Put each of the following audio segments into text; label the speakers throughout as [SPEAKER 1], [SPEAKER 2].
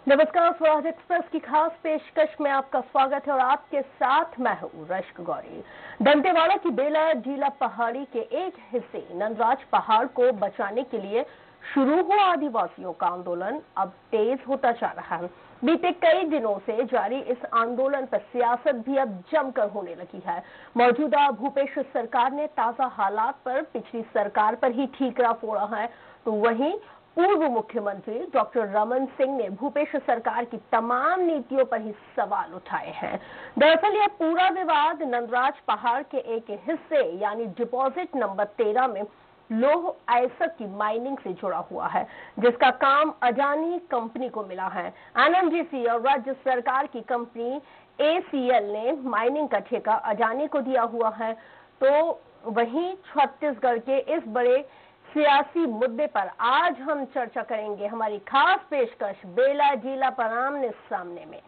[SPEAKER 1] नमस्कार, स्वराज एक्सप्रेस की खास पेशकश में आपका स्वागत है और आपके साथ मैं हूं रश्क गौरी। दंतेवाड़ा की बेला जीला पहाड़ी के एक हिस्से नंदराज पहाड़ को बचाने के लिए शुरू हुआ आदिवासियों का आंदोलन अब तेज होता जा रहा है। बीते कई दिनों से जारी इस आंदोलन पर सियासत भी अब जमकर होने लगी है। मौजूदा भूपेश सरकार ने ताजा हालात पर पिछली सरकार पर ही ठीकरा फोड़ा है, तो वहीं पूर्व मुख्यमंत्री डॉक्टर रमन सिंह ने भूपेश सरकार की तमाम नीतियों पर ही सवाल उठाए हैं। दरअसल यह पूरा विवाद नंदराज पहाड़ के एक हिस्से यानी डिपॉजिट नंबर 13 में लौह अयस्क की माइनिंग से जुड़ा हुआ है, जिसका काम अडानी कंपनी को मिला है। एनएमडीसी और राज्य सरकार की कंपनी एसीएल ने माइनिंग का ठेका अडानी को दिया हुआ है। तो वहीं छत्तीसगढ़ के इस बड़े सियासी मुद्दे पर आज हम चर्चा करेंगे हमारी खास पेशकश बेला जीला पर आमने सामने में।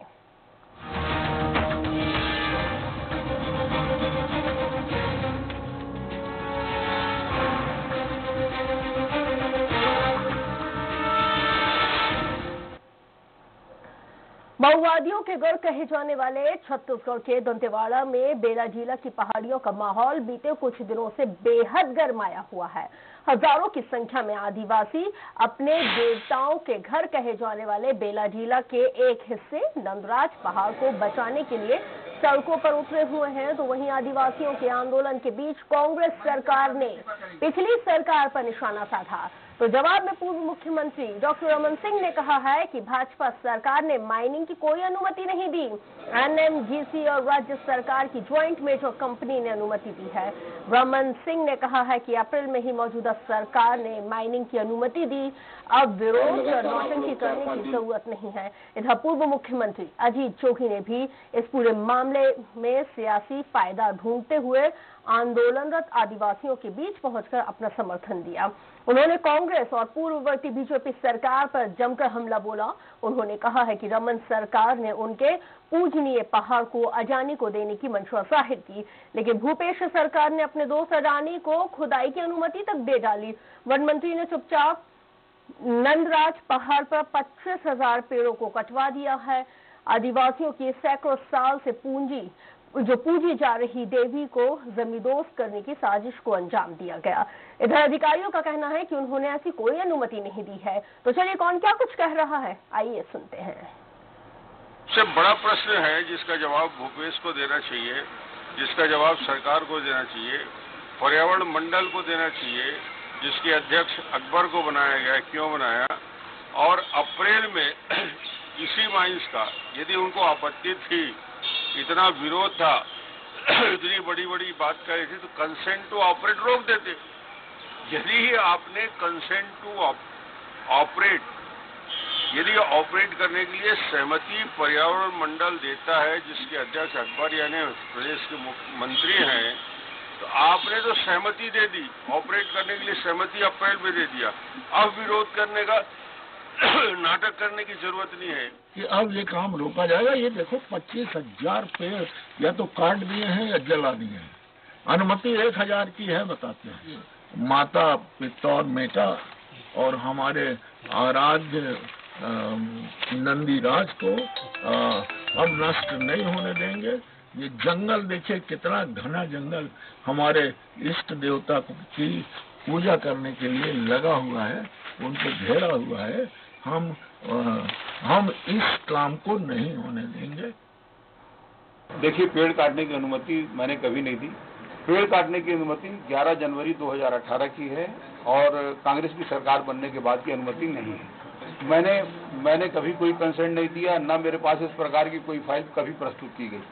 [SPEAKER 1] माओवादियों के गढ़ कहे जाने वाले छत्तीसगढ़ के दंतेवाड़ा में बेला जीला की पहाड़ियों का माहौल बीते कुछ दिनों से बेहद गरमाया हुआ है। हजारों की संख्या में आदिवासी अपने देवताओं के घर कहे जाने वाले बेला जीला के एक हिस्से नंदराज पहाड़ को बचाने के लिए सड़कों पर उतरे हुए हैं। तो वहीं आदिवासियों के आंदोलन के बीच कांग्रेस सरकार ने पिछली सरकार पर निशाना साधा। तो जवाब में पूर्व मुख्यमंत्री डॉक्टर रमन सिंह ने कहा है कि भाजपा सरकार ने माइनिंग की कोई अनुमति नहीं दी। एनएमडीसी और राज्य सरकार की ज्वाइंट मेजर कंपनी ने अनुमति दी है। रमन सिंह ने कहा है कि अप्रैल में ही मौजूदा सरकार ने माइनिंग की अनुमति दी, अब विरोध और नौटंकी करने की जरूरत नहीं है। इधर पूर्व मुख्यमंत्री अजीत जोगी ने भी इस पूरे मामले में सियासी फायदा ढूंढते हुए आंदोलनरत आदिवासियों के बीच पहुंचकर अपना समर्थन दिया। उन्होंने कांग्रेस और पूर्ववर्ती बीजेपी सरकार पर जमकर हमला बोला। उन्होंने कहा है कि रमन सरकार ने उनके पूजनीय पहाड़ को अडानी को देने की मंशा जाहिर की, लेकिन भूपेश सरकार ने अपने दोस्त अडानी को खुदाई की अनुमति तक दे डाली। वन मंत्री ने चुपचाप नंदराज पहाड़ पर 25,000 पेड़ों को कटवा दिया है। आदिवासियों की सैकड़ों साल से पूजी जा रही देवी को जमींदोज करने की साजिश को अंजाम दिया गया। इधर अधिकारियों का कहना है कि उन्होंने ऐसी कोई अनुमति नहीं दी है। तो चलिए कौन क्या कुछ कह रहा है, आइए सुनते हैं।
[SPEAKER 2] सबसे बड़ा प्रश्न है जिसका जवाब भूपेश को देना चाहिए, जिसका जवाब सरकार को देना चाहिए, पर्यावरण मंडल को देना चाहिए, जिसके अध्यक्ष अकबर को बनाया गया, क्यों बनाया, और अप्रैल में इसी माइंस का यदि उनको आपत्ति थी, इतना विरोध था, इतनी बड़ी बड़ी बात कर रही थी, तो कंसेंट टू ऑपरेट रोक देते। यदि आपने कंसेंट टू ऑपरेट यदि ऑपरेट करने के लिए सहमति पर्यावरण मंडल देता है, जिसके अध्यक्ष अकबर यानी प्रदेश के मुख्यमंत्री हैं, तो आपने तो सहमति दे दी, ऑपरेट करने के लिए सहमति अप्रैल में दे दिया। अब विरोध करने का नाटक करने की जरूरत नहीं है
[SPEAKER 3] कि अब ये काम रोका जाएगा। ये देखो 25,000 पेड़ या तो काट दिए हैं या जला दिए हैं। अनुमति 1,000 की है बताते हैं। माता पिता और बेटा और हमारे आराध्य नंदीराज को अब नष्ट नहीं होने देंगे। ये जंगल देखिए कितना घना जंगल हमारे इष्ट देवता की पूजा करने के लिए लगा हुआ है, उनको घेरा हुआ है। हम इस काम को नहीं होने देंगे।
[SPEAKER 4] देखिए, पेड़ काटने की अनुमति मैंने कभी नहीं दी। पेड़ काटने की अनुमति 11 जनवरी 2018 की है और कांग्रेस की सरकार बनने के बाद की अनुमति नहीं है। मैंने कभी कोई कंसेंट नहीं दिया, ना मेरे पास इस प्रकार की कोई फाइल कभी प्रस्तुत की गई।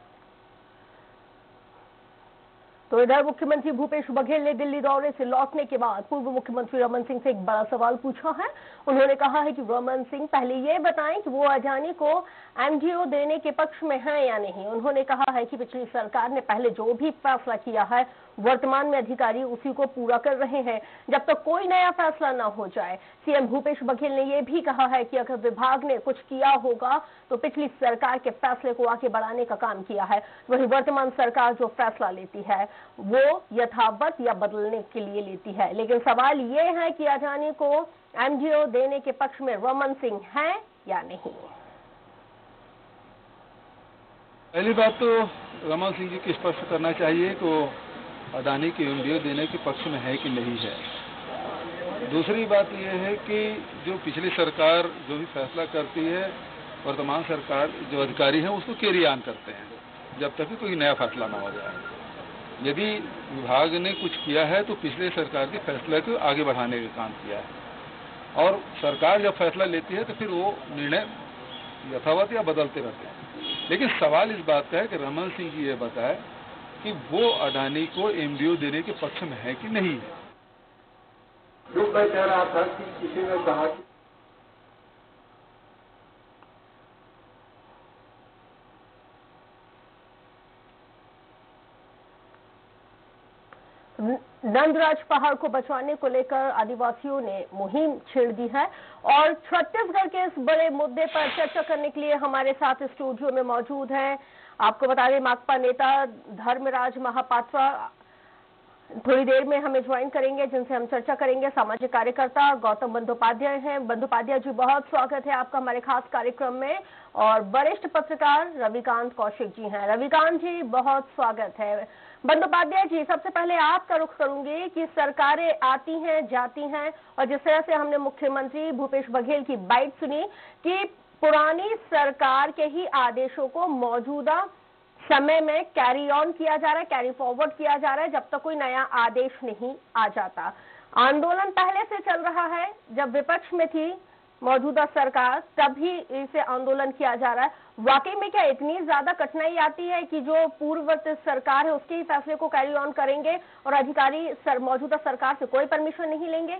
[SPEAKER 1] तो इधर मुख्यमंत्री भूपेश बघेल ने दिल्ली दौरे से लौटने के बाद पूर्व मुख्यमंत्री रमन सिंह से एक बड़ा सवाल पूछा है। उन्होंने कहा है कि रमन सिंह पहले ये बताएं कि वो अडानी को एमडीओ देने के पक्ष में है या नहीं। उन्होंने कहा है कि पिछली सरकार ने पहले जो भी फैसला किया है, वर्तमान में अधिकारी उसी को पूरा कर रहे हैं, जब तक कोई नया फैसला न हो जाए। सीएम भूपेश बघेल ने यह भी कहा है कि अगर विभाग ने कुछ किया होगा तो पिछली सरकार के फैसले को आगे बढ़ाने का काम किया है। वहीं वर्तमान सरकार जो फैसला लेती है वो यथावत या बदलने के लिए लेती है। लेकिन सवाल ये है कि अडानी को एमडीओ देने के पक्ष में रमन सिंह हैं या नहीं।
[SPEAKER 5] पहली बात तो रमन सिंह जी को स्पष्ट करना चाहिए कि वो अडानी के एमडीओ देने के पक्ष में है कि नहीं है। दूसरी बात यह है कि जो पिछली सरकार जो भी फैसला करती है, वर्तमान सरकार जो अधिकारी हैं उसको कैरी ऑन करते हैं जब तक कि कोई नया फैसला ना हो जाए। यदि विभाग ने कुछ किया है तो पिछले सरकार के फैसले को आगे बढ़ाने का काम किया है, और सरकार जब फैसला लेती है तो फिर वो निर्णय यथावत या बदलते रहते हैं। लेकिन सवाल इस बात का है कि रमन सिंह जी ये बताए कि वो अडानी को एमडीओ देने के पक्ष में है कि नहीं है।
[SPEAKER 6] जो मैं कह रहा था कि किसी ने कहा कि
[SPEAKER 1] नंदराज पहाड़ को बचाने को लेकर आदिवासियों ने मुहिम छेड़ दी है और छत्तीसगढ़ के इस बड़े मुद्दे पर चर्चा करने के लिए हमारे साथ स्टूडियो में मौजूद हैं। आपको बता दें, माकपा नेता धर्मराज महापात्रा थोड़ी देर में हमें ज्वाइन करेंगे, जिनसे हम चर्चा करेंगे। सामाजिक कार्यकर्ता गौतम बंदोपाध्याय हैं। बंदोपाध्याय जी, बहुत स्वागत है आपका हमारे खास कार्यक्रम में। और वरिष्ठ पत्रकार रविकांत कौशिक जी हैं। रविकांत जी, बहुत स्वागत है। बंदोपाध्याय जी, सबसे पहले आपका रुख करूंगी कि सरकारें आती हैं जाती हैं, और जिस तरह से हमने मुख्यमंत्री भूपेश बघेल की बाइट सुनी कि पुरानी सरकार के ही आदेशों को मौजूदा समय में कैरी ऑन किया जा रहा है, कैरी फॉरवर्ड किया जा रहा है, जब तक कोई नया आदेश नहीं आ जाता। आंदोलन पहले से चल रहा है, जब विपक्ष में थी मौजूदा सरकार तभी इसे आंदोलन किया जा रहा है। वाकई में क्या इतनी ज्यादा कठिनाई आती है कि जो पूर्ववर्ती सरकार है उसके ही फैसले को कैरी ऑन करेंगे और अधिकारी मौजूदा सरकार से कोई परमिशन नहीं लेंगे?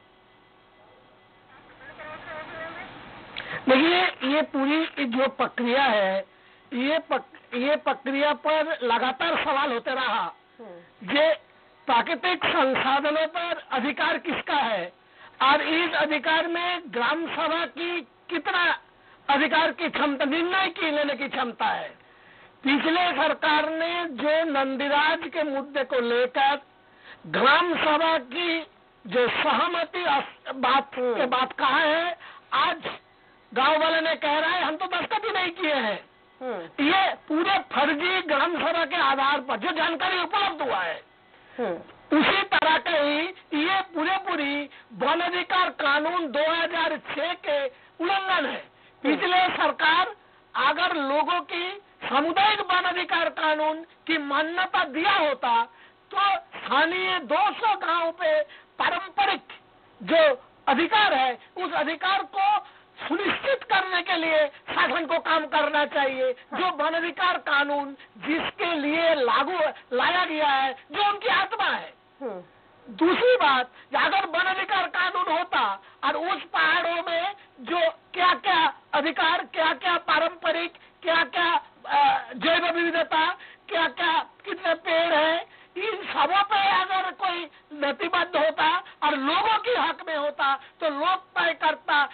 [SPEAKER 7] देखिए, ये पूरी जो प्रक्रिया है, ये प्रक्रिया पर लगातार सवाल होते रहा। ये प्राकृतिक संसाधनों पर अधिकार किसका है और इस अधिकार में ग्राम सभा की कितना अधिकार की क्षमता, निर्णय की लेने की क्षमता है। पिछले सरकार ने जो नंदीराज के मुद्दे को लेकर ग्राम सभा की जो सहमति बात कहा है, आज गांव वाले ने कह रहा है हम तो दस्तखत ही नहीं किए हैं। ये पूरे फर्जी ग्राम सभा के आधार पर जो जानकारी उपलब्ध हुआ है, उसी तरह का ही ये पूरी वन अधिकार कानून 2006 के उल्लंघन है। पिछले सरकार अगर लोगों की सामुदायिक वन अधिकार कानून की मान्यता दिया होता तो स्थानीय 200 गांव पे पारंपरिक जो अधिकार है उस अधिकार को सुनिश्चित करने के लिए शासन को काम करना चाहिए। जो वन अधिकार कानून जिसके लिए लागू लाया गया है, जो उनकी आत्मा है। दूसरी बात, अगर वन अधिकार कानून होता और उस पहाड़ों में जो क्या क्या अधिकार, क्या क्या पारंपरिक, क्या क्या जैव विविधता, क्या क्या कितने पेड़ है, इन सबों पे अगर कोई नथिबद्ध होता और लोगों के हक में होता तो लोग तय करता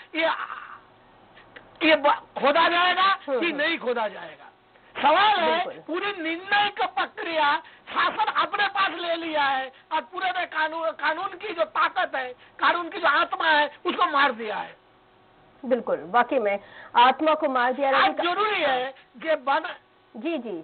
[SPEAKER 7] ये खोदा जाएगा कि नहीं खोदा जाएगा। सवाल है पूरी निर्णय की प्रक्रिया शासन अपने पास ले लिया है और पूरे में कानून की जो ताकत है, कानून की जो आत्मा है उसको मार दिया है।
[SPEAKER 1] बिल्कुल, वाकई में आत्मा को मार दिया।
[SPEAKER 7] आज जरूरी है कि
[SPEAKER 1] जी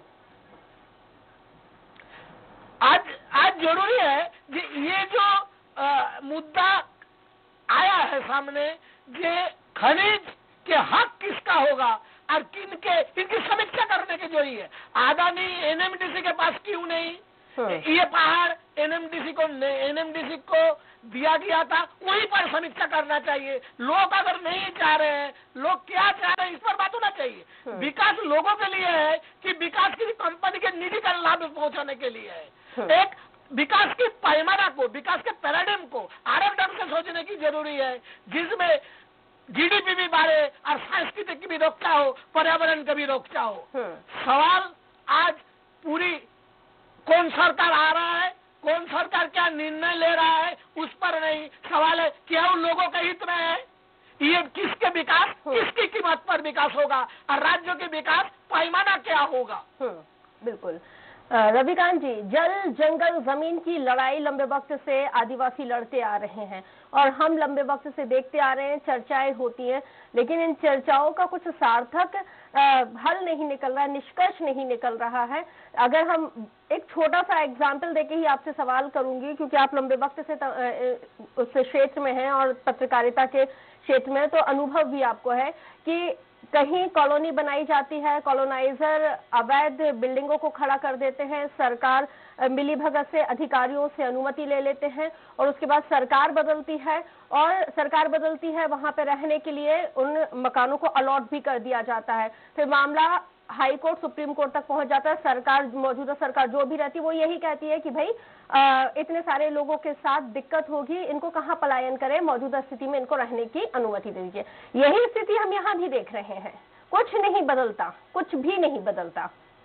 [SPEAKER 7] आज जरूरी है कि ये जो मुद्दा आया है सामने, ये खनिज के हक किसका होगा और इनकी समीक्षा करने की जरूरी है। अडानी एनएमडीसी के पास क्यों नहीं? ये पहाड़ एनएमडीसी को दिया गया था, वहीं पर समीक्षा करना चाहिए। लोग अगर नहीं चाह रहे हैं, लोग क्या चाह रहे हैं, इस पर बात होना चाहिए। विकास लोगों के लिए है कि विकास किसी कंपनी के निजीकरण लाभ पहुंचाने के लिए है। एक विकास की पैमाना को, विकास के पैराडिम को अलग ढंग से सोचने की जरूरी है, जिसमें जीडीपी भी बढ़े और सांस्कृतिक की भी रक्षा हो, पर्यावरण का भी रक्षा हो। सवाल आज पूरी कौन सरकार आ रहा है, कौन सरकार क्या निर्णय ले रहा है, उस पर नहीं। सवाल है क्या उन लोगों के हित में है, ये किसके विकास, किसकी कीमत पर विकास होगा और राज्यों के विकास पैमाना क्या होगा।
[SPEAKER 1] बिल्कुल, रविकांत जी, जल जंगल जमीन की लड़ाई लंबे वक्त से आदिवासी लड़ते आ रहे हैं और हम लंबे वक्त से देखते आ रहे हैं, चर्चाएं होती हैं, लेकिन इन चर्चाओं का कुछ सार्थक हल नहीं निकल रहा है, निष्कर्ष नहीं निकल रहा है। अगर हम एक छोटा सा एग्जाम्पल देके ही आपसे सवाल करूंगी, क्योंकि आप लंबे वक्त से उस क्षेत्र में हैं और पत्रकारिता के क्षेत्र में, तो अनुभव भी आपको है कि कहीं कॉलोनी बनाई जाती है, कॉलोनाइजर अवैध बिल्डिंगों को खड़ा कर देते हैं, सरकार मिलीभगत से अधिकारियों से अनुमति ले लेते हैं और उसके बाद सरकार बदलती है और सरकार बदलती है वहां पे रहने के लिए उन मकानों को अलॉट भी कर दिया जाता है। फिर मामला हाई कोर्ट, सुप्रीम कोर्ट तक पहुंच जाता है। सरकार, मौजूदा सरकार जो भी रहती है वो यही कहती है कि भाई इतने सारे लोगों के साथ दिक्कत होगी, इनको कहां पलायन करें, मौजूदा स्थिति में इनको रहने की अनुमति दे दीजिए। यही स्थिति हम यहाँ भी देख रहे हैं, कुछ नहीं बदलता, कुछ भी नहीं बदलता।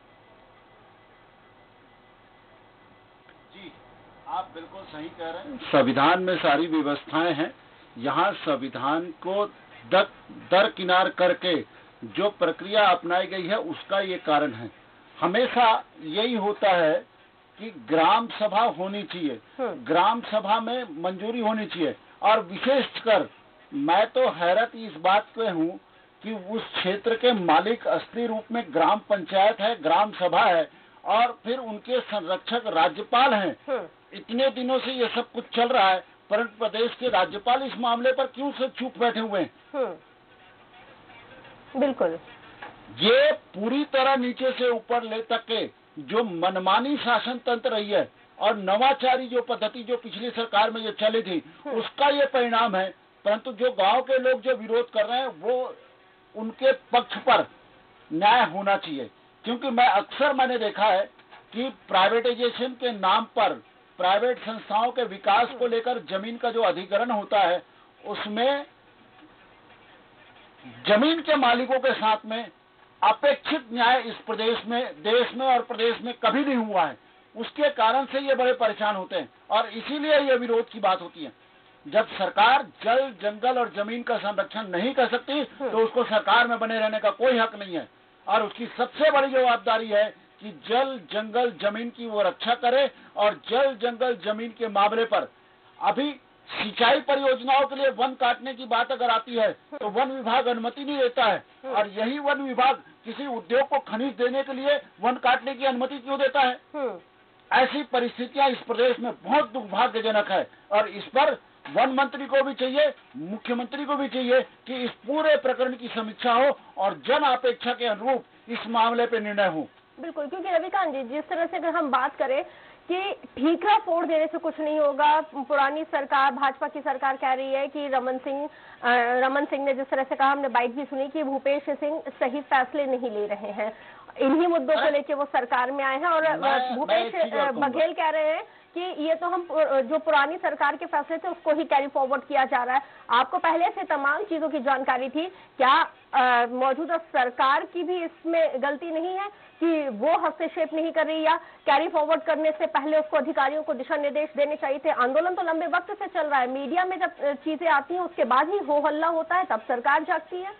[SPEAKER 8] जी, आप बिल्कुल सही कह रहे हैं। संविधान में सारी व्यवस्थाएं हैं, यहाँ संविधान को दरकिनार करके जो प्रक्रिया अपनाई गई है उसका ये कारण है। हमेशा यही होता है कि ग्राम सभा होनी चाहिए, ग्राम सभा में मंजूरी होनी चाहिए, और विशेषकर मैं तो हैरत इस बात पे हूँ कि उस क्षेत्र के मालिक असली रूप में ग्राम पंचायत है, ग्राम सभा है और फिर उनके संरक्षक राज्यपाल हैं। इतने दिनों से ये सब कुछ चल रहा है, परंतु प्रदेश के राज्यपाल इस मामले पर क्यों से चुप बैठे हुए हैं?
[SPEAKER 1] बिल्कुल,
[SPEAKER 8] ये पूरी तरह नीचे से ऊपर ले तक के जो मनमानी शासन तंत्र रही है और नवाचारी जो पद्धति जो पिछली सरकार में जो चली थी उसका ये परिणाम है। परंतु जो गांव के लोग जो विरोध कर रहे हैं वो उनके पक्ष पर न्याय होना चाहिए, क्योंकि मैंने देखा है कि प्राइवेटाइजेशन के नाम पर प्राइवेट संस्थाओं के विकास को लेकर जमीन का जो अधिग्रहण होता है उसमें जमीन के मालिकों के साथ में अपेक्षित न्याय इस प्रदेश में, देश में और प्रदेश में कभी नहीं हुआ है। उसके कारण से ये बड़े परेशान होते हैं और इसीलिए ये विरोध की बात होती है। जब सरकार जल जंगल और जमीन का संरक्षण नहीं कर सकती तो उसको सरकार में बने रहने का कोई हक नहीं है और उसकी सबसे बड़ी जवाबदारी है कि जल जंगल जमीन की वो रक्षा करे। और जल जंगल जमीन के मामले पर अभी सिंचाई परियोजनाओं के लिए वन काटने की बात अगर आती है तो वन विभाग अनुमति नहीं देता है, और यही वन विभाग किसी उद्योग को खनिज देने के लिए वन काटने की अनुमति क्यों देता है? ऐसी परिस्थितियां इस प्रदेश में बहुत दुर्भाग्यजनक है और इस पर वन मंत्री को भी चाहिए, मुख्यमंत्री को भी चाहिए कि इस पूरे प्रकरण की समीक्षा हो और जन अपेक्षा के अनुरूप इस मामले पर निर्णय हो।
[SPEAKER 1] बिल्कुल, क्योंकि रविकांत जी, जिस तरह से अगर हम बात करें कि ठीकरा फोड़ देने से कुछ नहीं होगा, पुरानी सरकार, भाजपा की सरकार कह रही है कि रमन सिंह ने जिस तरह से कहा, हमने बाइट भी सुनी कि भूपेश सिंह सही फैसले नहीं ले रहे हैं, इन्हीं मुद्दों को लेकर वो सरकार में आए हैं और भूपेश बघेल कह रहे हैं कि ये तो हम जो पुरानी सरकार के फैसले थे उसको ही कैरी फॉरवर्ड किया जा रहा है। आपको पहले से तमाम चीजों की जानकारी थी, क्या मौजूदा सरकार की भी इसमें गलती नहीं है कि वो हस्तक्षेप नहीं कर रही, या कैरी फॉरवर्ड करने से पहले उसको अधिकारियों को दिशा निर्देश देने चाहिए थे? आंदोलन तो लंबे वक्त से चल रहा है, मीडिया में जब चीजें आती हैं उसके बाद ही हो हल्ला होता है, तब सरकार जागती है।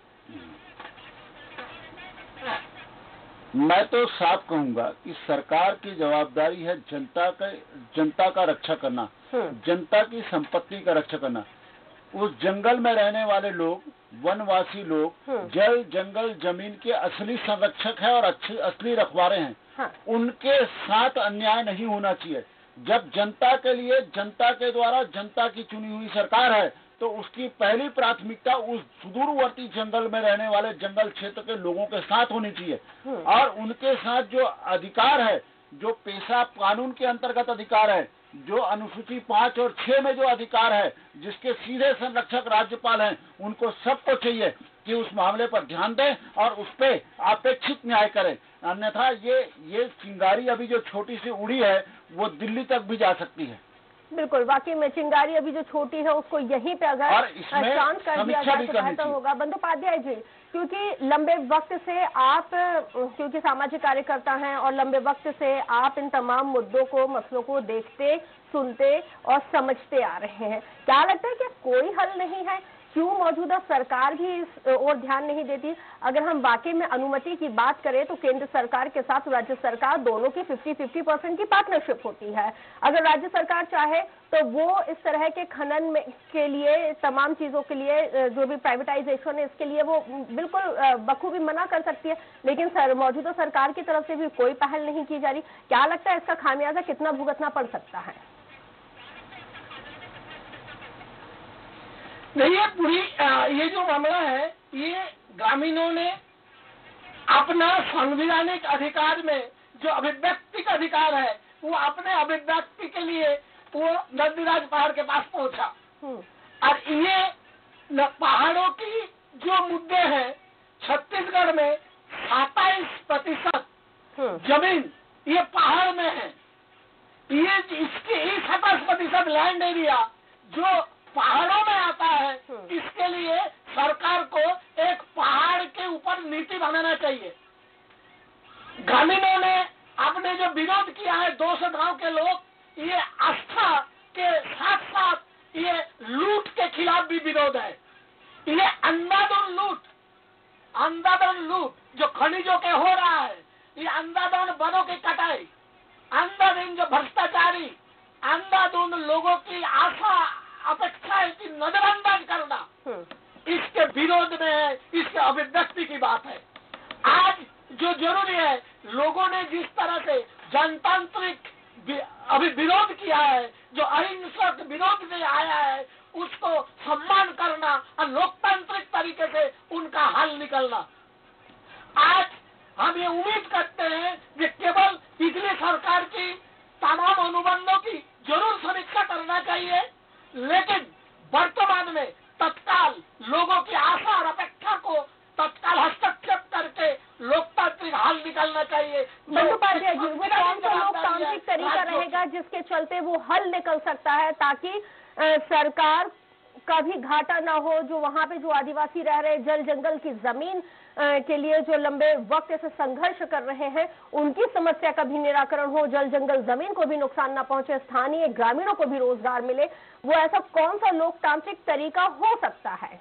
[SPEAKER 8] मैं तो साफ कहूंगा कि सरकार की जवाबदारी है जनता का रक्षा करना, जनता की संपत्ति का रक्षा करना। उस जंगल में रहने वाले लोग, वनवासी लोग जल जंगल जमीन के असली संरक्षक है और असली रखवारे हैं। उनके साथ अन्याय नहीं होना चाहिए। जब जनता के लिए, जनता के द्वारा जनता की चुनी हुई सरकार है तो उसकी पहली प्राथमिकता उस सुदूरवर्ती जंगल में रहने वाले जंगल क्षेत्र के लोगों के साथ होनी चाहिए और उनके साथ जो अधिकार है, जो पेशा कानून के अंतर्गत अधिकार है, जो अनुसूची 5 और 6 में जो अधिकार है, जिसके सीधे संरक्षक राज्यपाल हैं, उनको सबको चाहिए कि उस मामले पर ध्यान दें और उस पर अपेक्षित न्याय करें। अन्यथा ये चिंगारी अभी जो छोटी सी उड़ी है वो दिल्ली तक भी जा सकती है।
[SPEAKER 1] बिल्कुल, वाकई में चिंगारी अभी जो छोटी है उसको यहीं पे अगर शांत कर दिया जाए तो बेहतर होगा। बंदोपाध्याय जी, क्योंकि लंबे वक्त से आप, क्योंकि सामाजिक कार्यकर्ता हैं और लंबे वक्त से आप इन तमाम मुद्दों को, मसलों को देखते, सुनते और समझते आ रहे हैं, क्या लगता है कि कोई हल नहीं है? क्यों मौजूदा सरकार भी इस ओर ध्यान नहीं देती? अगर हम वाकई में अनुमति की बात करें तो केंद्र सरकार के साथ राज्य सरकार दोनों की 50-50% की पार्टनरशिप होती है। अगर राज्य सरकार चाहे तो वो इस तरह के खनन में के लिए, तमाम चीजों के लिए, जो भी प्राइवेटाइजेशन है इसके लिए वो बिल्कुल बखूबी मना कर सकती है, लेकिन मौजूदा सरकार की तरफ से भी कोई पहल नहीं की जा रही। क्या लगता है इसका खामियाजा कितना भुगतना पड़ सकता है?
[SPEAKER 7] नहीं, ये जो मामला है, ये ग्रामीणों ने अपना संवैधानिक अधिकार में जो अभिव्यक्ति का अधिकार है, वो अपने अभिव्यक्ति के लिए वो नंदीराज पहाड़ के पास पहुंचा। और ये पहाड़ों की जो मुद्दे हैं, छत्तीसगढ़ में 27% जमीन ये पहाड़ में है। ये इसके 27% लैंड एरिया जो पहाड़ों में आता है, इसके लिए सरकार को एक पहाड़ के ऊपर नीति बनाना चाहिए। ग्रामीणों ने आपने जो विरोध किया है, 200 गांव के लोग, ये आस्था के साथ साथ ये लूट के खिलाफ भी विरोध है। ये अंधाधुंध लूट जो खनिजों के हो रहा है, ये अंधाधुंध वनों की कटाई, अंधाधुंध जो भ्रष्टाचारी, अंधाधुंध लोगों की आशा अपेक्षाएं की नजरअंदाज करना, इसके विरोध में है, इसके अभिव्यक्ति की बात है। आज जो जरूरी है, लोगों ने जिस तरह से जनतांत्रिक अभी विरोध किया है, जो अहिंसक विरोध में आया है, उसको सम्मान करना और लोकतांत्रिक तरीके से उनका हल निकलना। आज हम ये उम्मीद करते हैं कि केवल पिछली सरकार की तमाम अनुबंधों की जरूर समीक्षा करना चाहिए, लेकिन वर्तमान में तत्काल लोगों की आशा और अपेक्षा को तत्काल हस्तक्षेप करके लोकतांत्रिक हल निकलना चाहिए।
[SPEAKER 1] बंदोपाध्याय जी, वो कौन सा लोकतांत्रिक तरीका रहेगा जिसके चलते वो हल निकल सकता है, ताकि सरकार का भी घाटा ना हो? जो वहाँ पे जो आदिवासी रह रहे, जल जंगल की जमीन के लिए जो लंबे वक्त से संघर्ष कर रहे हैं, उनकी समस्या का भी निराकरण हो, जल जंगल जमीन को भी नुकसान ना पहुंचे, स्थानीय ग्रामीणों को भी रोजगार मिले। वो ऐसा कौन सा लोकतांत्रिक तरीका हो सकता है?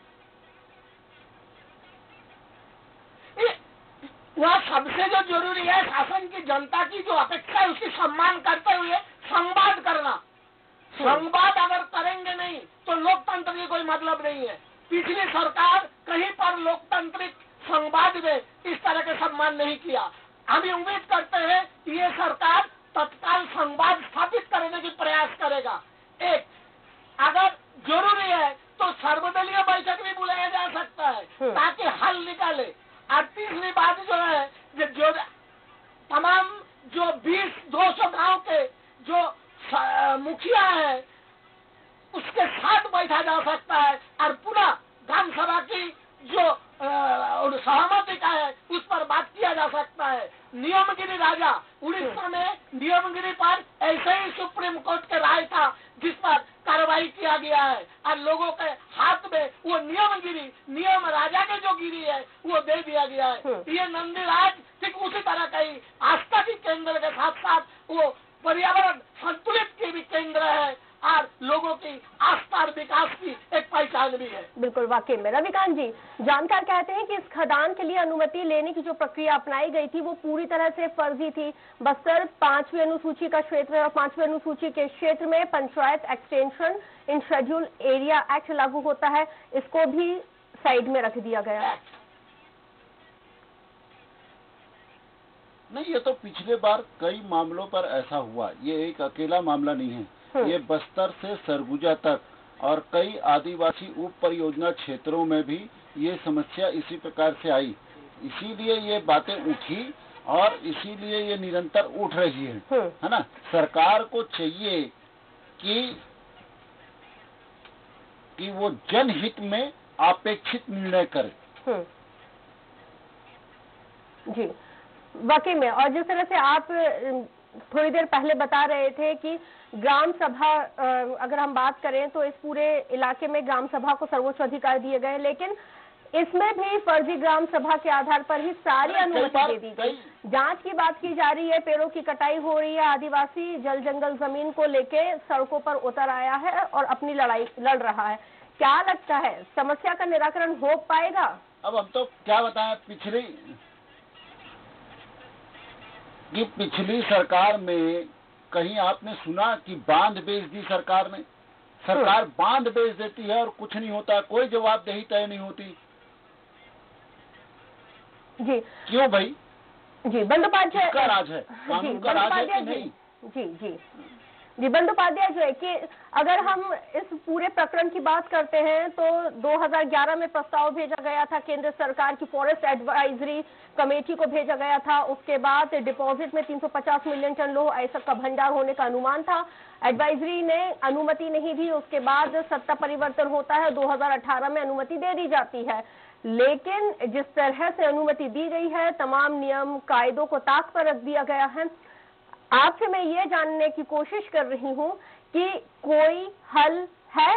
[SPEAKER 7] वह सबसे जो जरूरी है, शासन की जनता की जो अपेक्षा है उसकी सम्मान करते हुए संवाद करना। संवाद अगर करेंगे नहीं तो लोकतंत्र की कोई मतलब नहीं है। पिछली सरकार कहीं पर लोकतांत्रिक संवाद में इस तरह के सम्मान नहीं किया। हम उम्मीद करते हैं कि ये सरकार तत्काल संवाद स्थापित करने की प्रयास करेगा। एक, अगर जरूरी है तो सर्वदलीय बैठक भी बुलाया जा सकता है ताकि हल निकाले। और तीसरी बात जो है, जो तमाम जो 200 गांव के जो मुखिया है उसके साथ बैठा जा सकता है और पुनः ग्राम सभा की जो सहमति का है उस पर बात किया जा सकता है। नियमगिरी राजा, उड़ीसा में नियमगिरी पर ऐसे ही सुप्रीम कोर्ट के राय था जिस पर कार्रवाई किया गया है और लोगों के हाथ में वो नियम राजा के जो गिरी है वो दे दिया गया है। ये नंदीराज ठीक उसी तरह का ही आस्था की केंद्र के साथ साथ वो पर्यावरण संतुलित के भी केंद्र है और लोगों की आस्था और विकास की एक पहचान भी है।
[SPEAKER 1] बिल्कुल, वाकई में रविकांत जी, जानकार कहते हैं कि इस खदान के लिए अनुमति लेने की जो प्रक्रिया अपनाई गई थी वो पूरी तरह से फर्जी थी। बस्तर 5वीं अनुसूची का क्षेत्र है और 5वीं अनुसूची के क्षेत्र में panchayat extension in schedule area act लागू होता है, इसको भी साइड में रख दिया गया है।
[SPEAKER 8] नहीं, ये तो पिछले बार कई मामलों पर ऐसा हुआ, ये एक अकेला मामला नहीं है। ये बस्तर से सरगुजा तक और कई आदिवासी उप परियोजना क्षेत्रों में भी ये समस्या इसी प्रकार से आई, इसीलिए ये बातें उठी और इसीलिए ये निरंतर उठ रही है ना। सरकार को चाहिए कि वो जनहित में अपेक्षित निर्णय करे।
[SPEAKER 1] जी, वाकई में। और जिस तरह से आप थोड़ी देर पहले बता रहे थे कि ग्राम सभा, अगर हम बात करें तो इस पूरे इलाके में ग्राम सभा को सर्वोच्च अधिकार दिए गए, लेकिन इसमें भी फर्जी ग्राम सभा के आधार पर ही सारी अनुमति दे दी गई। जांच की बात की जा रही है, पेड़ों की कटाई हो रही है, आदिवासी जल जंगल जमीन को लेके सड़कों पर उतर आया है और अपनी लड़ाई लड़ रहा है। क्या लगता है समस्या का निराकरण हो पाएगा?
[SPEAKER 8] अब हम तो क्या बताएं, पिछली सरकार में कहीं आपने सुना कि बांध बेच दी सरकार ने? सरकार बांध बेच देती है और कुछ नहीं होता, कोई जवाबदेही तय नहीं होती।
[SPEAKER 1] जी
[SPEAKER 8] क्यों भाई?
[SPEAKER 1] जी बंदोपाध्याय
[SPEAKER 8] का राज है, कानून का राज है कि नहीं?
[SPEAKER 1] जी बंदोपाध्याय जो है कि अगर हम इस पूरे प्रकरण की बात करते हैं तो 2011 में प्रस्ताव भेजा गया था केंद्र सरकार की, फॉरेस्ट एडवाइजरी कमेटी को भेजा गया था। उसके बाद डिपॉजिट में 350 मिलियन टन लोह अयस्क का भंडार होने का अनुमान था। एडवाइजरी ने अनुमति नहीं दी, उसके बाद सत्ता परिवर्तन होता है, 2018 में अनुमति दे दी जाती है। लेकिन जिस तरह से अनुमति दी गई है, तमाम नियम कायदों को ताक पर रख दिया गया है। आपसे मैं ये जानने की कोशिश कर रही हूं कि कोई हल है?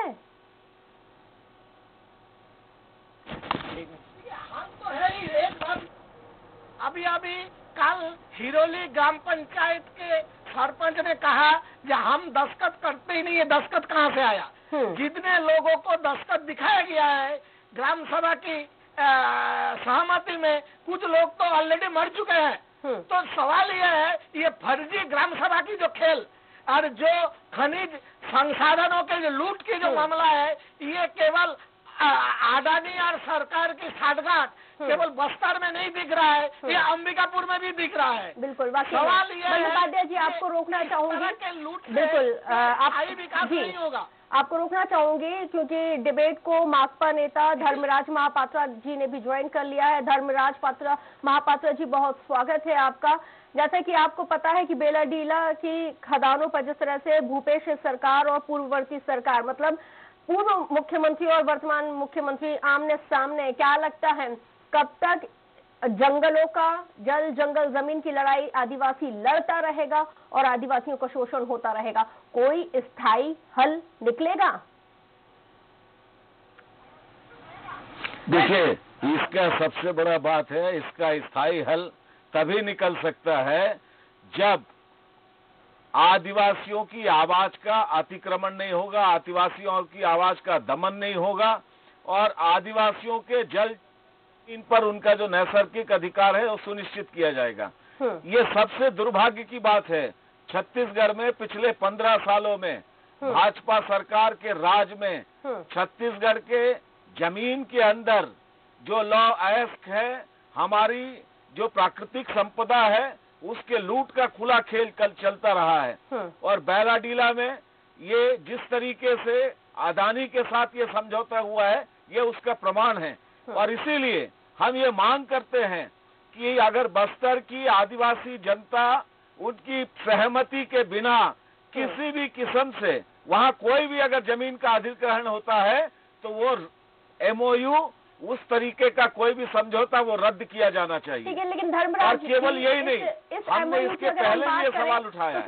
[SPEAKER 7] हम तो है ही। एक बात अभी कल हिरोली ग्राम पंचायत के सरपंच ने कहा कि हम दस्तखत करते ही नहीं है। दस्तखत कहाँ से आया? जितने लोगों को दस्तखत दिखाया गया है ग्राम सभा की सहमति में, कुछ लोग तो ऑलरेडी मर चुके हैं। तो सवाल यह है, ये फर्जी ग्राम सभा की जो खेल और जो खनिज संसाधनों के जो लूट की जो मामला है, ये केवल अडानी और सरकार की साठगांठ केवल बस्तर में नहीं दिख रहा है, ये अंबिकापुर में भी दिख रहा है।
[SPEAKER 1] बिल्कुल।
[SPEAKER 7] सवाल ये है,
[SPEAKER 1] बंदोपाध्याय जी आपको रोकना चाहूंगी।
[SPEAKER 7] बिल्कुल विकास नहीं होगा।
[SPEAKER 1] आपको रोकना चाहूंगी क्योंकि डिबेट को माकपा नेता धर्मराज महापात्रा जी ने भी ज्वाइन कर लिया है। धर्मराज महापात्रा जी, बहुत स्वागत है आपका। जैसा कि आपको पता है कि बेलाडीला की खदानों पर जिस तरह से भूपेश सरकार और पूर्ववर्ती सरकार, मतलब पूर्व मुख्यमंत्री और वर्तमान मुख्यमंत्री आमने सामने, क्या लगता है कब तक जंगलों का, जल जंगल जमीन की लड़ाई आदिवासी लड़ता रहेगा और आदिवासियों का शोषण होता रहेगा? कोई स्थायी हल निकलेगा?
[SPEAKER 8] देखिए, इसका सबसे बड़ा बात है, इसका स्थायी हल तभी निकल सकता है जब आदिवासियों की आवाज का अतिक्रमण नहीं होगा, आदिवासियों की आवाज का दमन नहीं होगा और आदिवासियों के जल इन पर उनका जो नैसर्गिक अधिकार है वो सुनिश्चित किया जाएगा। ये सबसे दुर्भाग्य की बात है। छत्तीसगढ़ में पिछले 15 सालों में भाजपा सरकार के राज में छत्तीसगढ़ के जमीन के अंदर जो लौह अयस्क है, हमारी जो प्राकृतिक संपदा है, उसके लूट का खुला खेल कल चलता रहा है। और बेलाडीला में ये जिस तरीके से अदानी के साथ ये समझौता हुआ है, ये उसका प्रमाण है। और इसीलिए हम ये मांग करते हैं कि अगर बस्तर की आदिवासी जनता उनकी सहमति के बिना किसी भी किस्म से वहाँ कोई भी अगर जमीन का अधिग्रहण होता है तो वो MOU, उस तरीके का कोई भी समझौता वो रद्द किया जाना चाहिए।
[SPEAKER 1] ठीक है, लेकिन धर्मराज,
[SPEAKER 8] और केवल यही नहीं, हमने इसके पहले भी ये सवाल उठाया।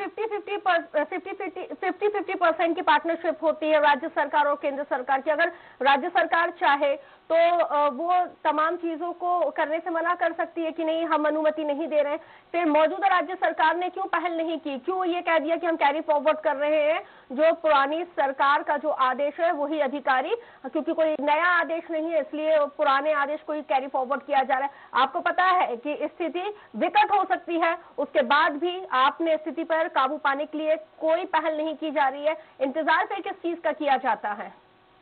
[SPEAKER 1] 50-50% की पार्टनरशिप होती है राज्य सरकार और केंद्र सरकार की। अगर राज्य सरकार चाहे तो वो तमाम चीजों को करने से मना कर सकती है कि नहीं, हम अनुमति नहीं दे रहे हैं। फिर मौजूदा राज्य सरकार ने क्यों पहल नहीं की? क्यों ये कह दिया कि हम कैरी फॉरवर्ड कर रहे हैं जो पुरानी सरकार का जो आदेश है वही अधिकारी, क्योंकि कोई नया आदेश नहीं है इसलिए पुराने आदेश को ही कैरी फॉरवर्ड किया जा रहा है। आपको पता है कि स्थिति विकट हो सकती है, उसके बाद भी आपने स्थिति पर काबू पाने के लिए कोई पहल नहीं की जा रही है। इंतजार फिर किस चीज का किया जाता है?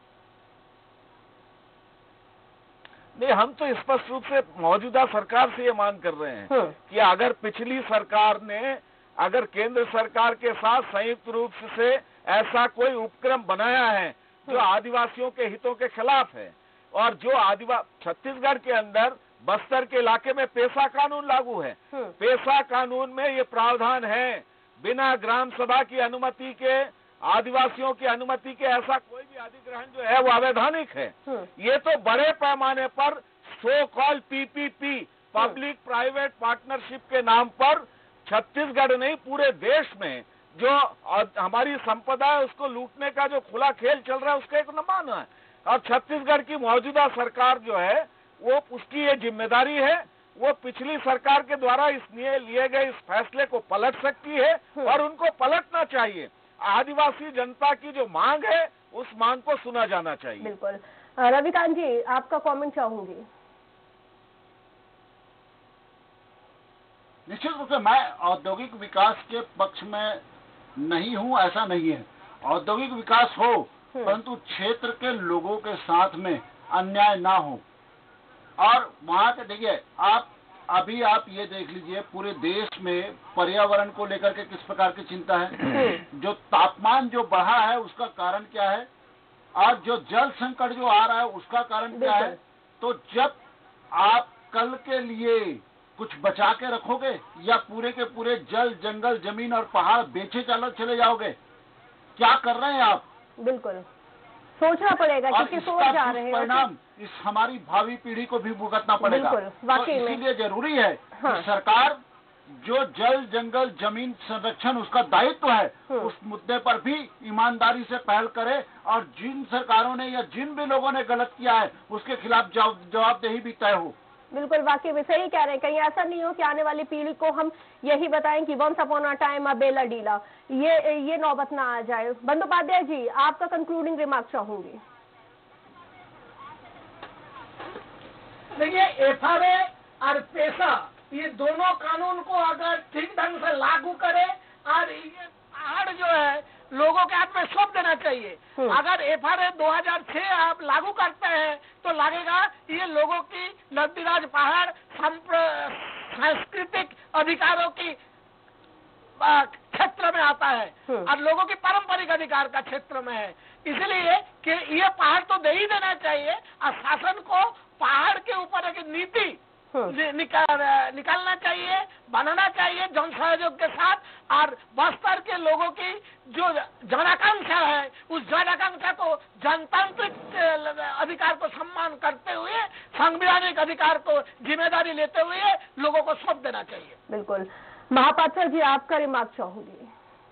[SPEAKER 8] नहीं, हम तो स्पष्ट रूप से मौजूदा सरकार से ये मांग कर रहे हैं कि अगर पिछली सरकार ने अगर केंद्र सरकार के साथ संयुक्त रूप से ऐसा कोई उपक्रम बनाया है जो आदिवासियों के हितों के खिलाफ है, और जो छत्तीसगढ़ के अंदर बस्तर के इलाके में पेशा कानून लागू है, पेशा कानून में ये प्रावधान है बिना ग्राम सभा की अनुमति के, आदिवासियों की अनुमति के ऐसा कोई भी अधिग्रहण जो है वो अवैधानिक है। ये तो बड़े पैमाने पर so called PPP, public private partnership के नाम पर छत्तीसगढ़ नहीं पूरे देश में जो हमारी संपदा है उसको लूटने का जो खुला खेल चल रहा है उसका एक नमूना है। और छत्तीसगढ़ की मौजूदा सरकार जो है वो उसकी ये जिम्मेदारी है, वो पिछली सरकार के द्वारा लिए गए इस फैसले को पलट सकती है और उनको पलटना चाहिए। आदिवासी जनता की जो मांग है
[SPEAKER 9] उस मांग को सुना जाना चाहिए।
[SPEAKER 1] बिल्कुल। रविकांत जी, आपका कमेंट चाहूंगी।
[SPEAKER 8] निश्चित रूप से मैं औद्योगिक विकास के पक्ष में नहीं हूं, ऐसा नहीं है। औद्योगिक विकास हो परंतु क्षेत्र के लोगों के साथ में अन्याय ना हो। और वहां के देखिए, आप ये देख लीजिए, पूरे देश में पर्यावरण को लेकर के किस प्रकार की चिंता है। जो तापमान जो बढ़ा है उसका कारण क्या है, और जो जल संकट जो आ रहा है उसका कारण क्या है। तो जब आप कल के लिए कुछ बचा के रखोगे या पूरे के पूरे जल, जंगल, जमीन और पहाड़ बेचे चले जाओगे, क्या कर रहे हैं आप?
[SPEAKER 1] बिल्कुल सोचना पड़ेगा कि किस ओर जा रहे हैं।
[SPEAKER 8] परिणाम इस हमारी भावी पीढ़ी को भी भुगतना पड़ेगा। तो इसीलिए जरूरी है कि सरकार जो जल, जंगल, जमीन संरक्षण उसका दायित्व है, उस मुद्दे पर भी ईमानदारी से पहल करे, और जिन सरकारों ने या जिन भी लोगों ने गलत किया है उसके खिलाफ जवाबदेही भी तय हो।
[SPEAKER 1] बिल्कुल, वाकई में सही कह रहे हैं। कहीं ऐसा नहीं हो कि आने वाली पीढ़ी को हम यही बताएं कि वंस अपॉन अ टाइम बेला डीला, ये नौबत ना आ जाए। बंदोपाध्याय जी, आपका कंक्लूडिंग रिमार्क चाहूंगी।
[SPEAKER 7] देखिए, एफआरए और पेशा, ये दोनों कानून को अगर ठीक ढंग से लागू करे, और ये पहाड़ जो है लोगों के हाथ में सौंप देना चाहिए। अगर एफआरए 2006 आप लागू करते हैं तो लगेगा ये लोगों की नदीराज पहाड़ सांस्कृतिक अधिकारों की क्षेत्र में आता है और लोगों की पारंपरिक अधिकार का क्षेत्र में है। इसलिए कि ये पहाड़ तो दे ही देना चाहिए, और शासन को पहाड़ के ऊपर एक नीति निकालना चाहिए, बनाना चाहिए जन सहयोग के साथ। और बस्तर के लोगों की जो जनाकांक्षा है, उस जनाकांक्षा को जनतांत्रिक अधिकार को सम्मान करते हुए, संवैधानिक अधिकार को जिम्मेदारी लेते हुए लोगों को सौंप देना चाहिए।
[SPEAKER 1] बिल्कुल। महापात्रा जी, आपका रिमार्क चाहूंगी।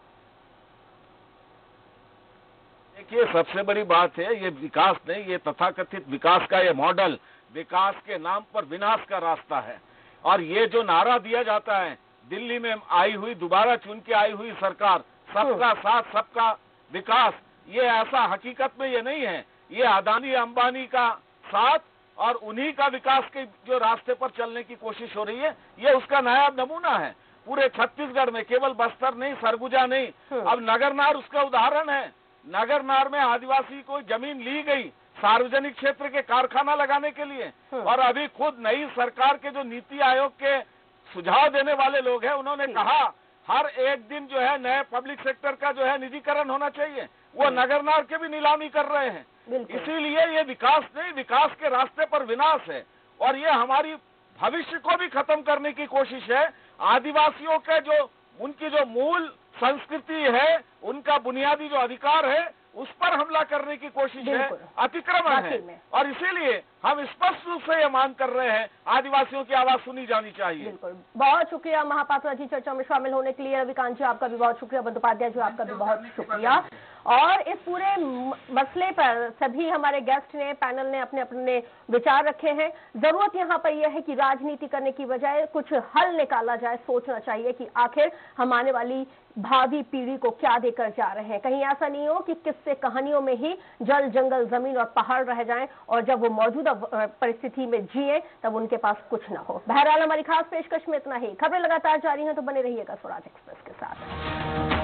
[SPEAKER 9] देखिए, सबसे बड़ी बात है, ये विकास नहीं, ये तथाकथित विकास का ये मॉडल विकास के नाम पर विनाश का रास्ता है। और ये जो नारा दिया जाता है, दिल्ली में आई हुई, दोबारा चुन के आई हुई सरकार, सबका साथ सबका विकास, ये ऐसा हकीकत में ये नहीं है। ये अदानी अंबानी का साथ और उन्हीं का विकास के जो रास्ते पर चलने की कोशिश हो रही है, ये उसका नायाब नमूना है। पूरे छत्तीसगढ़ में, केवल बस्तर नहीं, सरगुजा नहीं, अब नगरनार उसका उदाहरण है। नगरनार में आदिवासी को जमीन ली गई सार्वजनिक क्षेत्र के कारखाना लगाने के लिए, और अभी खुद नई सरकार के जो नीति आयोग के सुझाव देने वाले लोग हैं, उन्होंने कहा हर एक दिन जो है नए पब्लिक सेक्टर का जो है निजीकरण होना चाहिए। वो नगरनार के भी नीलामी कर रहे हैं। इसीलिए ये विकास नहीं, विकास के रास्ते पर विनाश है, और ये हमारी भविष्य को भी खत्म करने की कोशिश है। आदिवासियों के जो उनकी जो मूल संस्कृति है, उनका बुनियादी जो अधिकार है, उस पर हमला करने की कोशिश है, अतिक्रमण है। और इसीलिए हम स्पष्ट रूप से ये मांग कर रहे हैं, आदिवासियों की आवाज सुनी जानी चाहिए।
[SPEAKER 1] बिल्कुल, बहुत शुक्रिया महापात्रा जी चर्चा में शामिल होने के लिए। रविकांत जी, आपका भी बहुत शुक्रिया। बंदोपाध्याय जी, आपका भी बहुत शुक्रिया। और इस पूरे मसले पर सभी हमारे गेस्ट ने, पैनल ने अपने अपने विचार रखे हैं। जरूरत यहाँ पर यह है कि राजनीति करने की बजाय कुछ हल निकाला जाए। सोचना चाहिए कि आखिर हम आने वाली भावी पीढ़ी को क्या देकर जा रहे हैं। कहीं ऐसा नहीं हो कि किस्से कहानियों में ही जल, जंगल, जमीन और पहाड़ रह जाएं, और जब वो मौजूदा परिस्थिति में जिए तब उनके पास कुछ ना हो। बहरहाल, हमारी खास पेशकश में इतना ही। खबरें लगातार जारी हैं, तो बने रहिएगा स्वराज एक्सप्रेस के साथ।